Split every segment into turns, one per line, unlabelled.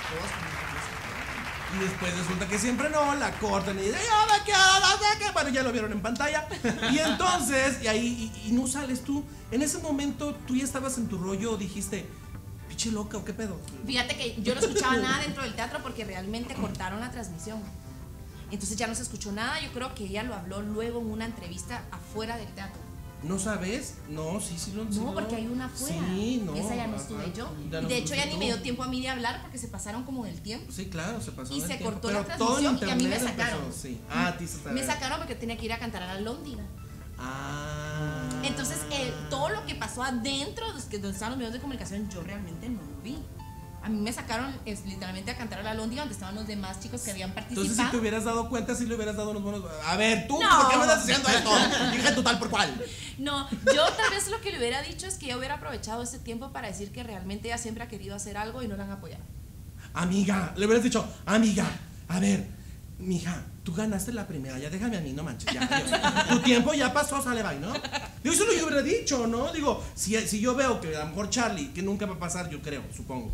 todos con
Y después resulta que siempre no, la cortan y dicen, yo me quiero, no sé qué. Bueno, ya lo vieron en pantalla. Y entonces, y ahí, y no sales tú. En ese momento, tú ya estabas en tu rollo, dijiste, pinche loca o qué pedo.
Fíjate que yo no escuchaba nada dentro del teatro porque realmente cortaron la transmisión. Entonces ya no se escuchó nada. Yo creo que ella lo habló luego en una entrevista afuera del teatro.
¿No sabes? No, sí lo
No, porque hay una afuera.
Sí, no.
Esa ya no estuve yo.
Ya
Y
no
de hecho ya
fuiste
ni
tú.
me dio tiempo a mí de hablar porque se pasaron como del tiempo.
Sí, claro, se pasó.
Y
el
se
tiempo.
cortó
Pero
la
todo en
transmisión y a mí me
internet
sacaron.
empezó, sí. Ah, a ti se
Me sacaron porque tenía que ir a cantar a la Lóndiga.
Ah.
Entonces, todo lo que pasó adentro, donde estaban los medios de comunicación, yo realmente no lo vi. A mí me sacaron literalmente a cantar a la Lóndiga donde estaban los demás chicos que habían participado.
Entonces, si te hubieras dado cuenta, sí le hubieras dado unos buenos. A ver, tú,
No.
¿por qué me estás haciendo esto? Dije tu tal por cual.
No, yo tal vez lo que le hubiera dicho es que yo hubiera aprovechado ese tiempo para decir que realmente ella siempre ha querido hacer algo y no la han apoyado.
Amiga, le hubieras dicho, amiga, a ver, mija, tú ganaste la primera, ya déjame a mí, no manches, ya. Adiós. Tu tiempo ya pasó, sale, bye, ¿no? Digo, eso lo yo hubiera dicho, ¿no? Digo, si yo veo que a lo mejor Charlie, que nunca va a pasar, yo creo, supongo,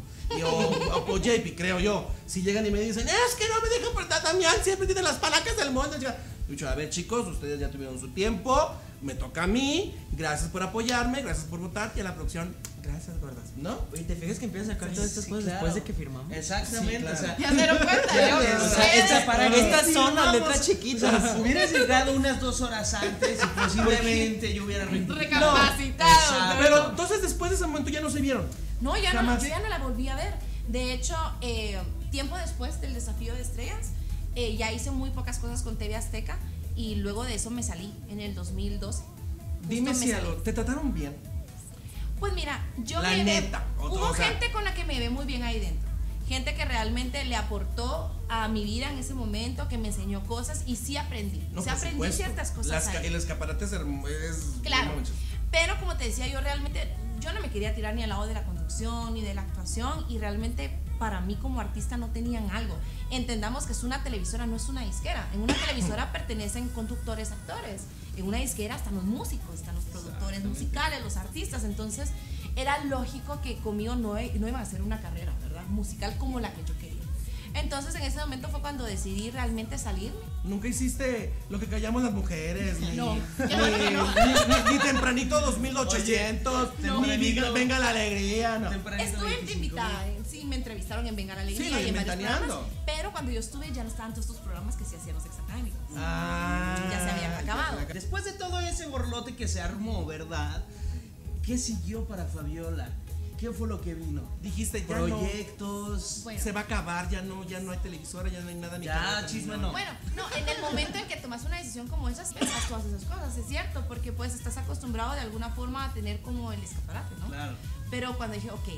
o JP, creo yo, si llegan y me dicen, es que no me dejan portar, Damián siempre tiene las palancas del mundo. Yo digo, a ver, chicos, ustedes ya tuvieron su tiempo, me toca a mí, gracias por apoyarme, gracias por votar, y a la producción, gracias, gordas, ¿no?
Oye, ¿te fijas que empiezan a sacar todas estas cosas después de que firmamos?
Exactamente,
Sí, claro.
o sea,
Ya se dieron cuenta,
Ya,
yo.
o sea, estas son las letras chiquitas.
hubieras llegado unas 2 horas antes y posiblemente yo hubiera
Recapacitado.
Exacto.
Pero entonces después de ese momento ya no se vieron.
No, yo
Jamás.
ya no la volví a ver. De hecho, tiempo después del Desafío de Estrellas, ya hice muy pocas cosas con TV Azteca y luego de eso me salí en el 2012.
Dime
Justo
si
me salí.
te trataron bien.
Pues mira, yo
La
me llevé-
neta,
hubo
o sea.
gente con la que me llevé muy bien ahí dentro. Gente que realmente le aportó a mi vida en ese momento, que me enseñó cosas y sí aprendí.
No,
o sea,
por
aprendí
supuesto.
ciertas cosas ahí.
El escaparate es
Claro,
no manches.
pero como te decía, yo no me quería tirar ni al lado de la conducción ni de la actuación y realmente para mí como artista no tenían algo. Entendamos que es una televisora, no es una disquera. En una televisora pertenecen conductores, actores. En una disquera están los músicos, están los productores musicales, los artistas. Entonces era lógico que conmigo no iba a hacer una carrera, ¿verdad? Musical como la que yo quería. Entonces en ese momento fue cuando decidí realmente salirme.
Nunca hiciste lo que callamos las mujeres,
No,
ni,
yo no,
ni tempranito 2800,
Oye,
ni
tempranito.
venga la alegría, no.
Tempranito
Estuve
25.
invitada, sí, me entrevistaron en Venga la Alegría
Sí,
y en varios
Ventaneando.
programas, pero cuando yo estuve ya no estaban todos estos programas que se hacían los exacacadémicos.
Ah,
Ya se habían acabado.
Después de todo ese borlote que se armó, ¿verdad? ¿Qué siguió para Fabiola? ¿Qué fue lo que vino?
Dijiste, ya
Proyectos.
Bueno.
no, se va a acabar, ya no hay televisora, ya no hay nada ni
Ya,
canal,
chisme
no.
no.
Bueno, no, en el momento en que tomas una decisión como esas, pensas todas esas cosas, es cierto, porque pues estás acostumbrado de alguna forma a tener como el escaparate, ¿no?
Claro.
Pero cuando dije, ok,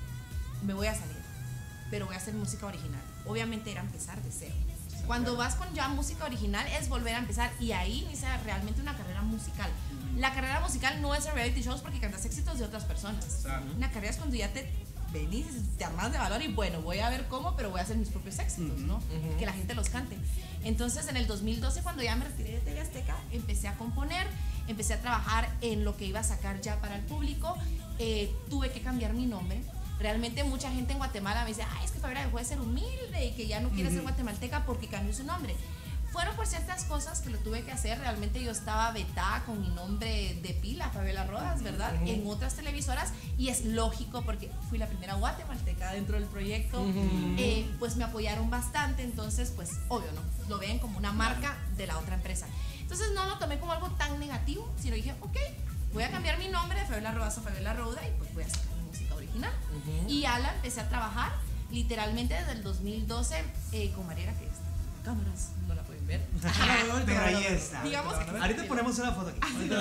me voy a salir, pero voy a hacer música original, obviamente era empezar de cero. Cuando vas con ya música original es volver a empezar y ahí inicia realmente una carrera musical. La carrera musical no es en reality shows porque cantas éxitos de otras personas. Una carrera es cuando ya te venís, te armas de valor y bueno, voy a ver cómo, pero voy a hacer mis propios éxitos, ¿no? Que la gente los cante. Entonces en el 2012 cuando ya me retiré de TV Azteca, empecé a componer, empecé a trabajar en lo que iba a sacar ya para el público, tuve que cambiar mi nombre. Realmente mucha gente en Guatemala me dice, ay, es que Fabiola dejó de ser humilde y que ya no quiere ser guatemalteca porque cambió su nombre. Fueron por ciertas cosas que lo tuve que hacer. Realmente yo estaba vetada con mi nombre de pila, Fabiola Rodas, ¿verdad? En otras televisoras y es lógico porque fui la primera guatemalteca dentro del proyecto. Pues me apoyaron bastante, entonces pues obvio, ¿no? Lo ven como una marca de la otra empresa. Entonces no lo tomé como algo tan negativo, sino dije, ok, voy a cambiar mi nombre de Fabiola Rodas a Fabiola Roda y pues voy a sacar mi música original. Y ya la empecé a trabajar literalmente desde el 2012 con Mariela, que es cámaras, no la pueden ver.
Pero ahí está.
Digamos que
Ahorita ponemos una foto aquí.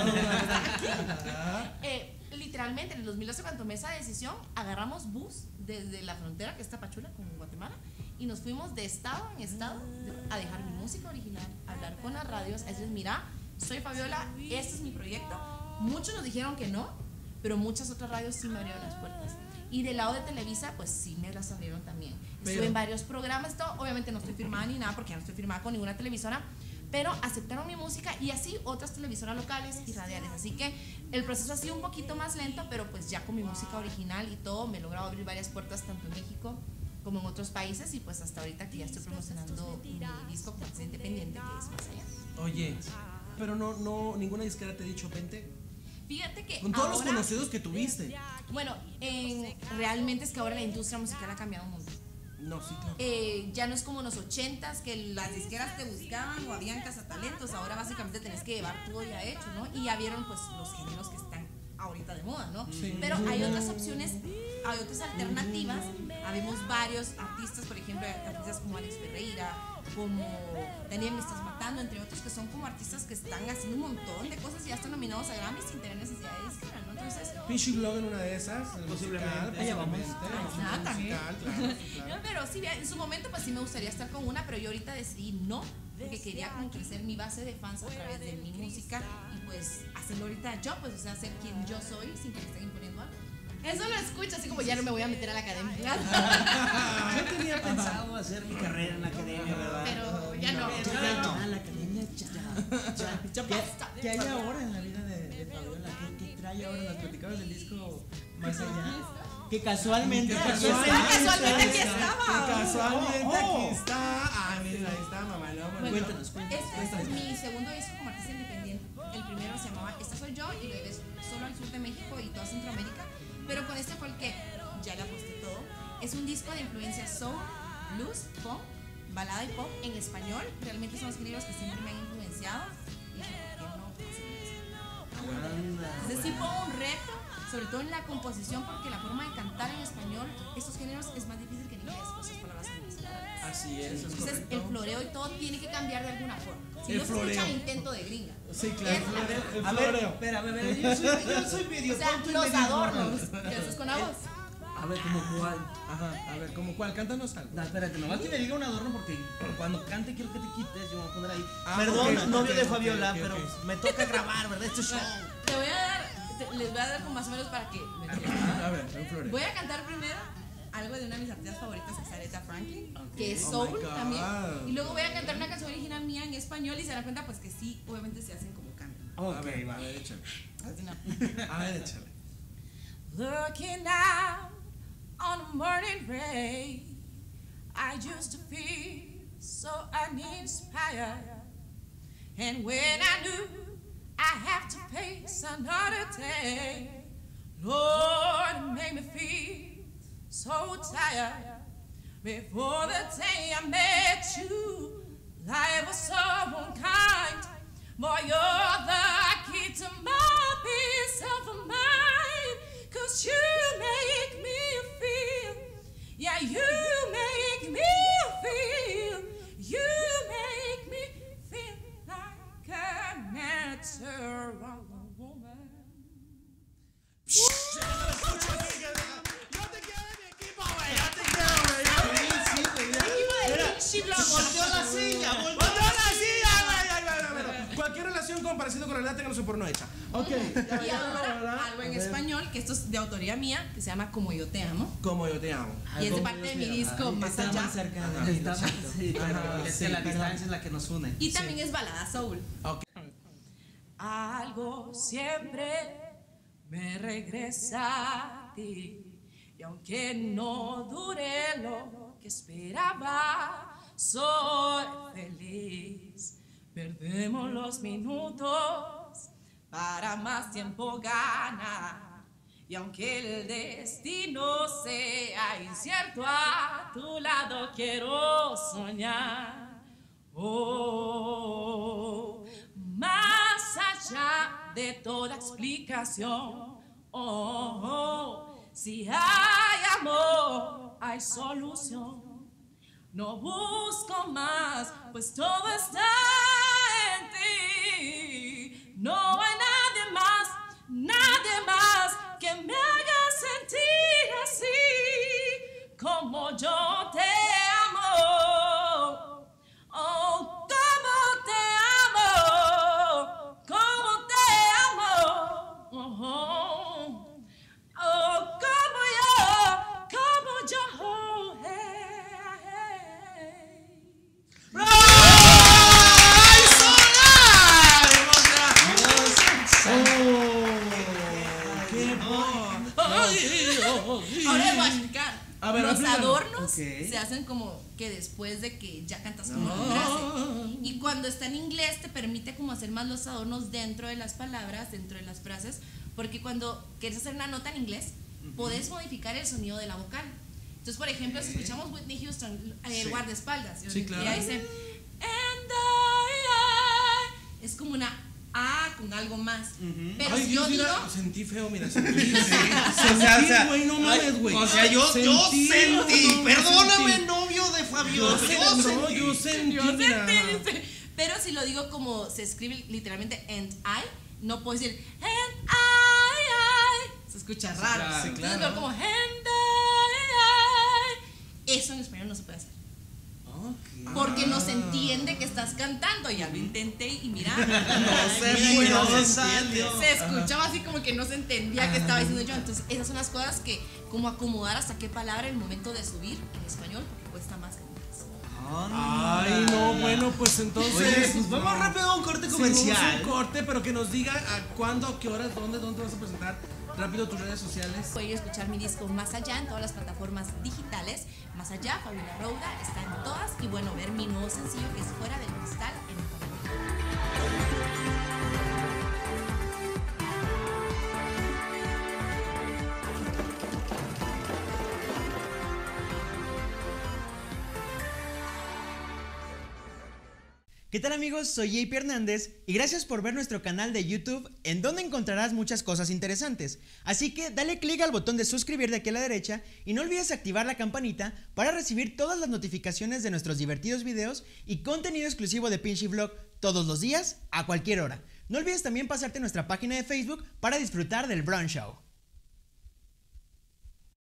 literalmente en el 2012 cuando tomé esa decisión agarramos bus desde la frontera que está Pachula con Guatemala y nos fuimos de estado en estado a dejar mi música original, a hablar con las radios, a decirles, mira, soy Fabiola, este es mi proyecto. Muchos nos dijeron que no, pero muchas otras radios sí me abrieron las puertas. Y del lado de Televisa, pues sí me las abrieron también. Estuve en varios programas, todo, obviamente no estoy firmada ni nada porque ya no estoy firmada con ninguna televisora, pero aceptaron mi música y así otras televisoras locales y radiales. Así que el proceso ha sido un poquito más lento, pero pues ya con mi música original y todo me he logrado abrir varias puertas tanto en México como en otros países, y pues hasta ahorita que ya estoy promocionando mi disco como artista independiente, que es Más Allá.
Oye, pero no, ninguna disquera te ha dicho vente.
Fíjate que
Con todos los
ahora,
conocidos que tuviste.
bueno, realmente es que ahora la industria musical ha cambiado un montón.
No, sí, claro.
Ya no es como en los 80s que las disqueras te buscaban o habían cazatalentos, ahora básicamente tenés que llevar todo ya hecho, ¿no? Y ya vieron pues los géneros que están ahorita de moda, ¿no?
Sí.
Pero hay otras opciones, hay otras alternativas. Habemos varios artistas, por ejemplo, artistas como Alex Ferreira, como Daniel Me Estás Matando, entre otros, que son como artistas que están haciendo un montón de cosas y ya están nominados a Grammy sin tener necesidad de disquera, ¿no? Entonces,
Pinchy Blog en una de esas.
Posiblemente.
Allá vamos.
Ah, también.
Claro, claro.
no, pero sí, en su momento pues sí me gustaría estar con una, pero yo ahorita decidí no, porque quería como crecer mi base de fans a través de mi música y pues hacerlo ahorita yo, pues o sea, ser quien yo soy sin que me estén imponiendo algo. Eso lo escucho así como ya no me voy a meter a la academia.
Yo tenía pensado hacer mi carrera en la academia, ¿verdad?
Pero ya no.
Ya, la academia ya
basta.
¿Qué hay ahora en la vida de Fabiola? ¿Qué trae ahora? Nos platicabas del disco Más Allá. Que casualmente.
Casualmente aquí estaba.
Que casualmente aquí está. Ah, mira, ahí está, mamá.
Bueno,
Cuéntanos.
este es mi segundo disco como artista independiente. El primero se llamaba Esta Soy Yo y luego es solo al sur de México y toda Centroamérica. Pero con este fue el que ya le aposté todo. Es un disco de influencia soul, blues, pop, balada y pop en español. Realmente son los géneros que siempre me han influenciado. Y dije, ¿por qué no hacer eso? Entonces sí pongo un reto, sobre todo en la composición, porque la forma de cantar en español, estos géneros es más difícil que en inglés, esas palabras en inglés.
Así es, es
Entonces
correcto.
el floreo y todo tiene que cambiar de alguna forma. Si
El
no se
floreo.
escucha intento de gringa.
Sí, claro. El
A ver,
floreo.
espérame, yo soy medio
O sea,
tonto y
los
medio
adornos.
ignorante.
¿Qué haces con la voz?
A ver, ¿cómo cuál?
Ajá, a ver, ¿cómo cuál? Cántanos algo.
No, espérate, nomás que me diga un adorno porque cuando cante quiero que te quites, yo me voy a poner ahí.
Ah,
Perdón,
ok,
novio
ok,
de
ok,
Fabiola,
ok,
pero
ok.
me toca grabar, ¿verdad? Este show.
Te voy a dar, les voy a dar como más o menos para que me
A ver, un floreo.
Voy a cantar primero algo de una de mis artistas favoritas, que es Aretha Franklin, que es
Oh
soul
my God.
también. Y luego voy a cantar una canción original mía en español y se dan cuenta pues que sí, obviamente se hacen como cantan.
A ver, échale.
Así no.
A ver, échale.
Looking out on a morning rain, I used to feel so uninspired. And when I knew I have to face another day, Lord, it made me feel so tired. Before the day I met you, life was so unkind. Boy, you're the key to my peace of mind. 'Cause you make me feel, yeah, you make me feel, you make me feel like a natural woman.
Yo te quiero en mi equipo, güey. Yo te quiero, güey.
Volteó la silla, volteó.
¡Volteó la silla, güey! Cualquier relación con parecido con realidad, ténganlo por no hecha. Ok.
Y ahora algo en español, que esto es de autoría mía, que se llama Como Yo Te Amo.
Como yo te amo.
Y es de parte de mi disco Más
Está
Allá.
más cerca
Ajá.
de mí,
Estamos,
lo siento.
sí, pero
Ajá,
es
sí,
que la
pero-
distancia es la que nos une.
Y también es balada soul.
Ok.
Algo siempre me regresa a ti. Y aunque no dure lo que esperaba, soy feliz. Perdemos los minutos para más tiempo ganar. Y aunque el destino sea incierto, a tu lado quiero soñar. Oh, más allá de toda explicación. Si hay amor, hay solución. No busco más, pues todo está en ti. No hay nadie más que me haga sentir así como yo te amo. Oh, como te amo, como te amo. Oh, como yo. Hey.
A ver,
los
explícalo.
adornos
Ok.
se hacen como que después de que ya cantas como la frase. Y cuando está en inglés te permite como hacer más los adornos dentro de las palabras, dentro de las frases, porque cuando quieres hacer una nota en inglés, podés modificar el sonido de la vocal. Entonces, por ejemplo, si escuchamos Whitney Houston, el guardaespaldas,
Sí, claro.
ella dice, and I", es como una A con algo más. Pero
Ay,
si
Dios,
yo digo,
mira, sentí feo, mira, sentí.
O sea,
güey, no mames, güey.
O sea, yo sentí,
no,
perdóname,
sentí.
novio de Fabiola.
Yo sentí, mira.
pero si lo digo como se escribe literalmente and I, no puedo decir and I. Se escucha raro.
claro,
Entonces
claro.
veo como and I. Eso en español no se puede hacer. Porque no se entiende que estás cantando. Ya lo intenté y mira, se escuchaba así como que no se entendía qué estaba diciendo yo. Entonces esas son las cosas que como acomodar hasta qué palabra en el momento de subir en español, porque cuesta más que en inglés.
Ay, no, bueno, pues entonces.
Oye, pues vamos rápido a un corte
Sí,
comercial.
vamos a un corte, pero que nos diga a cuándo, a qué horas, dónde vas a presentar. Rápido tus redes sociales.
Pueden escuchar mi disco Más Allá en todas las plataformas digitales. Más Allá, Fabiola Rouda, está en todas. Y bueno, ver mi nuevo sencillo que es Fuera del Cristal en Internet.
¿Qué tal amigos? Soy JP Hernández y gracias por ver nuestro canal de YouTube en donde encontrarás muchas cosas interesantes. Así que dale click al botón de suscribir de aquí a la derecha y no olvides activar la campanita para recibir todas las notificaciones de nuestros divertidos videos y contenido exclusivo de Pinchy Vlog todos los días a cualquier hora. No olvides también pasarte a nuestra página de Facebook para disfrutar del Brunch Show.